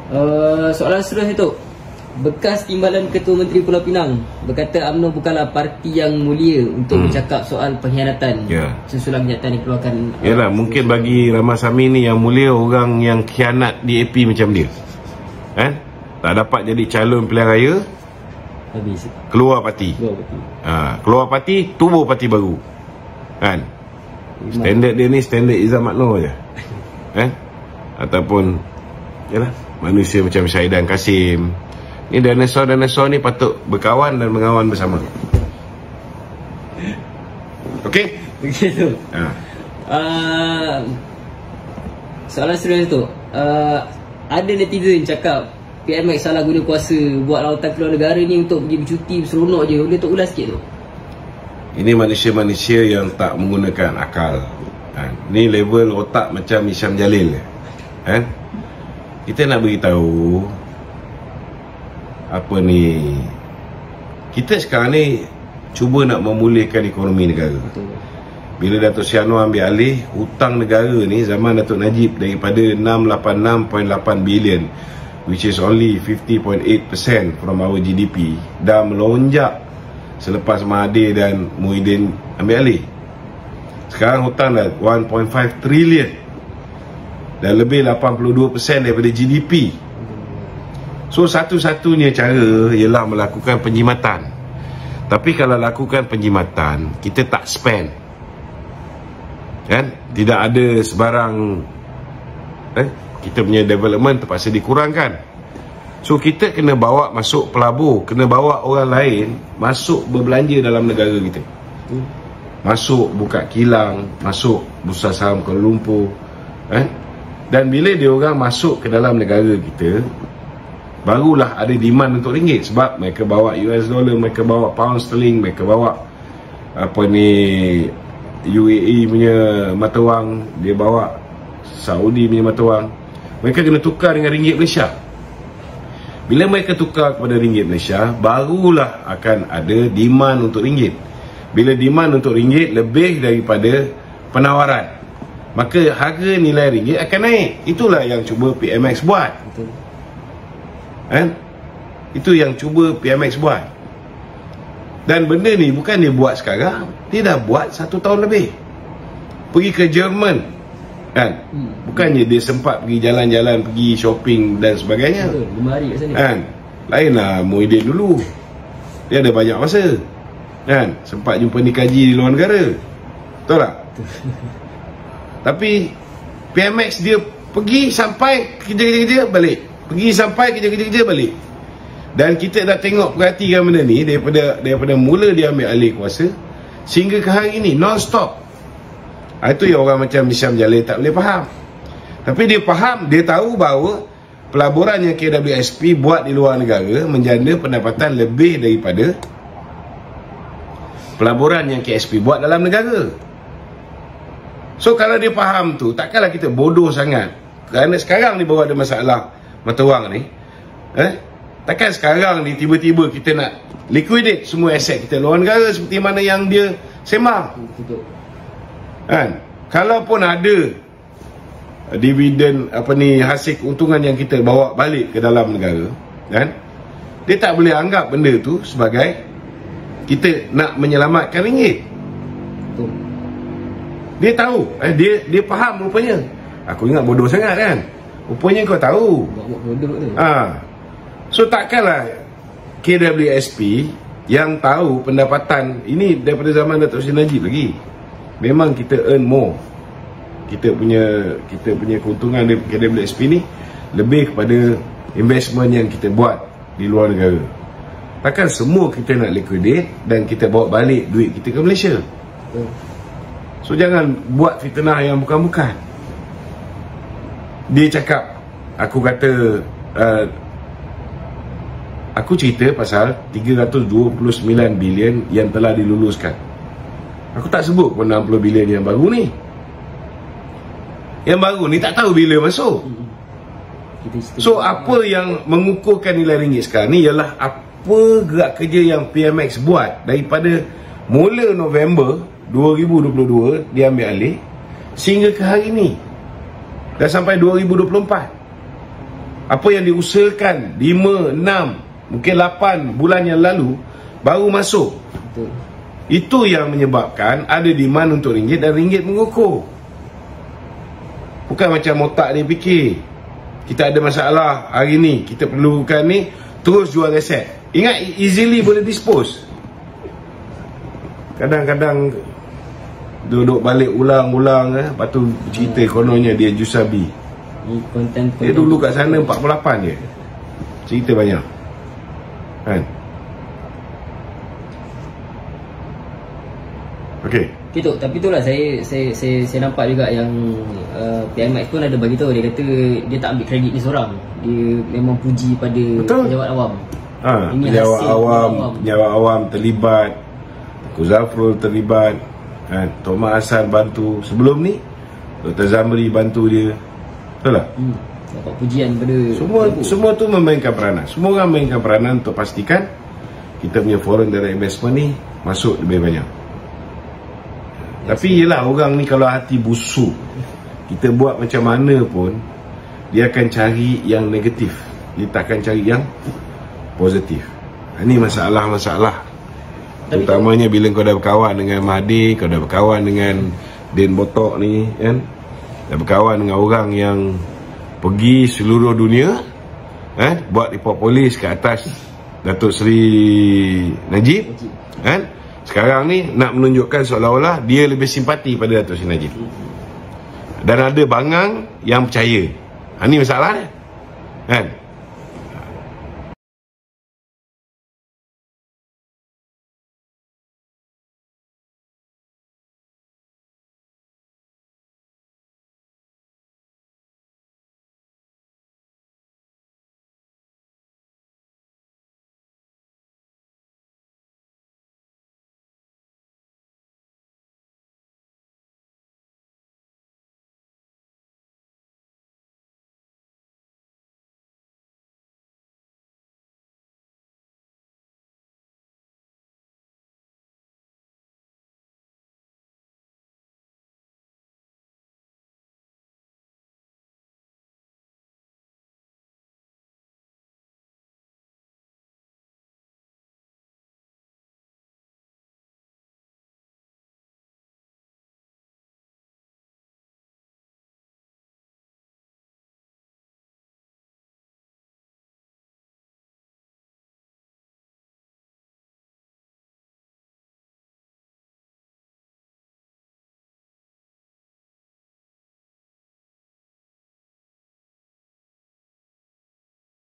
Soalan seterusnya tu, bekas Timbalan Ketua Menteri Pulau Pinang berkata UMNO bukanlah parti yang mulia untuk bercakap soal pengkhianatan susulan kenyataan dikeluarkan. Yalah, mungkin bagi Ramasamy ni yang mulia orang yang khianat di AP macam dia, kan? Tak dapat jadi calon pilihan raya, habis keluar parti. Keluar parti, tubuh parti baru, kan? Standard dia ni standard Izzat Makhno je, kan? Ataupun yalah, manusia macam Syahidan Kasim. Ni dinosaur ni patut berkawan dan mengawan bersama. Okey? Begitu. Soalan seterusnya tu, ada netizen cakap PMX salah guna kuasa buat lautan keluar negara ni untuk pergi bercuti berseronok je. Boleh tok ulas sikit tu? Ini manusia-manusia yang tak menggunakan akal, kan? Ni level otak macam Hisham Jalil, kan? Kita nak beritahu apa ni, kita sekarang ni cuba nak memulihkan ekonomi negara. Bila Datuk Seri Anwar ambil alih, hutang negara ni zaman Datuk Najib daripada 686.8 bilion, which is only 50.8% from our GDP, dah melonjak selepas Mahathir dan Muhyiddin ambil alih. Sekarang hutang dah 1.5 trilion dan lebih 82% daripada GDP. So satu-satunya cara ialah melakukan penjimatan. Tapi kalau lakukan penjimatan, kita tak spend, kan? Tidak ada sebarang kita punya development terpaksa dikurangkan. So kita kena bawa masuk pelabur, kena bawa orang lain masuk berbelanja dalam negara kita. Masuk buka kilang, masuk Bursa Saham Kuala Lumpur, dan bila dia orang masuk ke dalam negara kita, barulah ada demand untuk ringgit. Sebab mereka bawa US dollar, mereka bawa pound sterling, mereka bawa apa ni UAE punya mata wang, dia bawa Saudi punya mata wang. Mereka kena tukar dengan ringgit Malaysia. Bila mereka tukar kepada ringgit Malaysia, barulah akan ada demand untuk ringgit. Bila demand untuk ringgit lebih daripada penawaran, maka harga nilai ringgit akan naik. Itulah yang cuba PMX buat. Betul. Itu yang cuba PMX buat. Dan benda ni bukan dia buat sekarang, dia dah buat 1 tahun lebih. Pergi ke Jerman, kan? Bukannya dia sempat pergi jalan-jalan, pergi shopping dan sebagainya. Betul, 5 hari kat sana, kan? Lainlah Muhyiddin dulu, dia ada banyak masa, kan? Sempat jumpa Nikaji di luar negara. Betul tak? Tapi PMX dia pergi sampai kerja-kerja balik, pergi sampai kerja-kerja balik. Dan kita dah tengok, perhatikan benda ni daripada mula dia ambil alih kuasa sehingga ke hari ini non-stop. Itu yang orang macam Hisham Jalil tak boleh faham. Tapi dia faham, dia tahu bahawa pelaburan yang KWSP buat di luar negara menjana pendapatan lebih daripada pelaburan yang KSP buat dalam negara. So kalau dia faham tu, takkanlah kita bodoh sangat. Kerana sekarang ni baru ada masalah mata wang ni, takkan sekarang ni tiba-tiba kita nak liquidate semua aset kita luar negara seperti mana yang dia sembang. Kan? Kalaupun ada dividen hasil keuntungan yang kita bawa balik ke dalam negara, kan? Dia tak boleh anggap benda tu sebagai kita nak menyelamatkan ringgit. Dia tahu, dia faham rupanya. Aku ingat bodoh sangat, kan? Rupanya kau tahu. So takkanlah KWSP yang tahu pendapatan ini daripada zaman Datuk Seri Najib lagi. Memang kita earn more. Kita punya keuntungan dari KWSP ni lebih kepada investment yang kita buat di luar negara. Takkan semua kita nak liquidate dan kita bawa balik duit kita ke Malaysia. So jangan buat fitnah yang bukan-bukan. Dia cakap, aku kata, aku cerita pasal 329 bilion yang telah diluluskan. Aku tak sebut pun 60 bilion yang baru ni. Yang baru ni tak tahu bila masuk. So apa yang mengukurkan nilai ringgit sekarang ni ialah apa gerak kerja yang PMX buat daripada mula November 2022 dia ambil alih sehingga ke hari ni, dah sampai 2024. Apa yang diusahakan 5, 6, mungkin 8 bulan yang lalu baru masuk. Betul. Itu yang menyebabkan ada demand untuk ringgit dan ringgit mengukuh. Bukan macam otak dia fikir kita ada masalah hari ni, kita perlukan ni, terus jual aset. Ingat, easily boleh dispose. Kadang-kadang duduk balik ulang-ulang, lepas tu cerita kononnya dia Jusabi. Dia dulu kat sana 48 je. Cerita banyak kan. Okey. Gitu, tapi itulah saya nampak juga yang PMX pun ada bagi tahu, dia kata dia tak ambil kredit ni seorang. Dia memang puji pada pejabat awam. Pejabat awam terlibat, Tengku Zafrul terlibat kan, Thomas Hassan bantu. Sebelum ni Dr. Zamri bantu dia. Betul tak? Dapat pujian pada semua tu memainkan peranan. Semua orang memainkan peranan untuk pastikan kita punya foreign direct investment ni masuk lebih banyak. Tapi yelah, orang ni kalau hati busuk, kita buat macam mana pun dia akan cari yang negatif, dia takkan cari yang positif. Ini masalah-masalah. Terutamanya bila kau dah berkawan dengan Mahathir, kau dah berkawan dengan Din Botok ni kan, dah berkawan dengan orang yang pergi seluruh dunia buat report polis ke atas Datuk Seri Najib kan. Sekarang ni nak menunjukkan seolah-olah dia lebih simpati pada Datuk Seri Najib. Dan ada bangang yang percaya. Ini masalah dia kan.